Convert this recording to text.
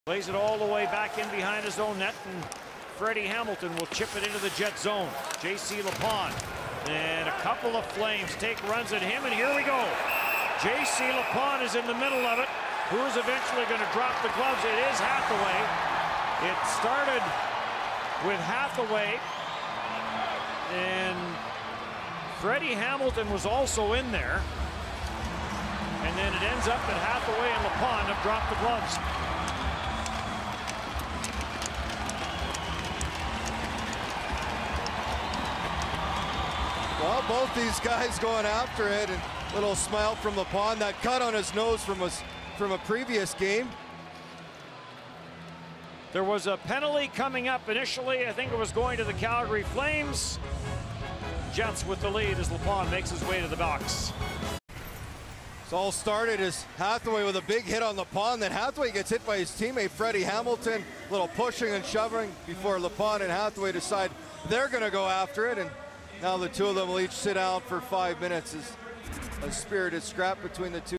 Plays it all the way back in behind his own net, and Freddie Hamilton will chip it into the Jet zone. J.C. Lipon and a couple of Flames take runs at him, and here we go. J.C. Lipon is in the middle of it. Who is eventually going to drop the gloves? It is Hathaway. It started with Hathaway, and Freddie Hamilton was also in there. And then it ends up that Hathaway and Lipon have dropped the gloves. Well, both these guys going after it, and a little smile from Lipon. That cut on his nose from a previous game. There was a penalty coming up initially. I think it was going to the Calgary Flames. Jets with the lead as Lipon makes his way to the box. It's all started as Hathaway with a big hit on Lipon. Then Hathaway gets hit by his teammate Freddie Hamilton. A little pushing and shoving before Lipon and Hathaway decide they're going to go after it. And now the two of them will each sit down for 5 minutes as a spirited scrap between the two.